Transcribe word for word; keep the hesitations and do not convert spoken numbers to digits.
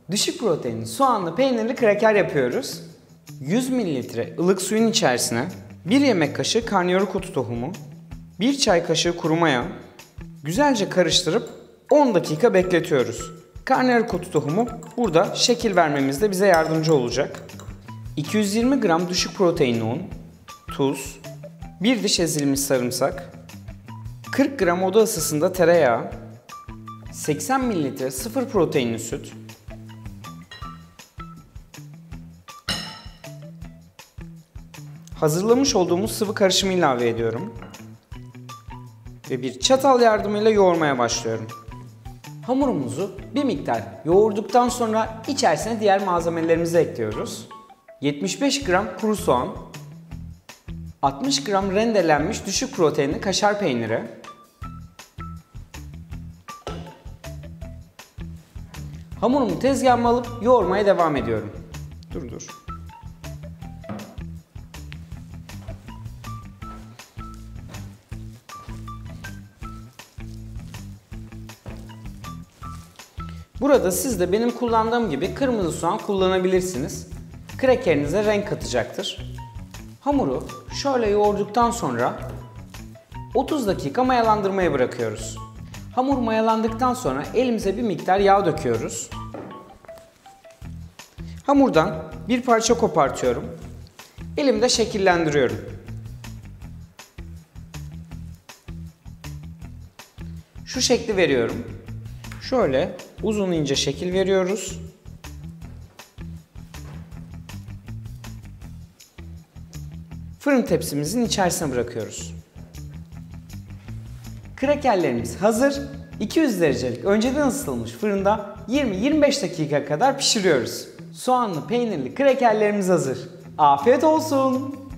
Düşük proteinli soğanlı peynirli kraker yapıyoruz. yüz mililitre ılık suyun içerisine bir yemek kaşığı karnıyarık otu tohumu, bir çay kaşığı kuru maya, güzelce karıştırıp on dakika bekletiyoruz. Karnıyarık otu tohumu burada şekil vermemizde bize yardımcı olacak. iki yüz yirmi gram düşük proteinli un, tuz, bir diş ezilmiş sarımsak, kırk gram oda ısısında tereyağı, seksen mililitre sıfır proteinli süt, hazırlamış olduğumuz sıvı karışımı ilave ediyorum ve bir çatal yardımıyla yoğurmaya başlıyorum. Hamurumuzu bir miktar yoğurduktan sonra içerisine diğer malzemelerimizi ekliyoruz. yetmiş beş gram kuru soğan, altmış gram rendelenmiş düşük proteinli kaşar peyniri, hamurumu tezgahıma alıp yoğurmaya devam ediyorum. Dur dur. Burada siz de benim kullandığım gibi kırmızı soğan kullanabilirsiniz. Krakerinize renk katacaktır. Hamuru şöyle yoğurduktan sonra otuz dakika mayalandırmaya bırakıyoruz. Hamur mayalandıktan sonra elimize bir miktar yağ döküyoruz. Hamurdan bir parça kopartıyorum. Elimde şekillendiriyorum. Şu şekli veriyorum. Şöyle uzun ince şekil veriyoruz. Fırın tepsimizin içerisine bırakıyoruz. Krakerlerimiz hazır. iki yüz derecelik önceden ısıtılmış fırında yirmi yirmi beş dakika kadar pişiriyoruz. Soğanlı peynirli krakerlerimiz hazır. Afiyet olsun.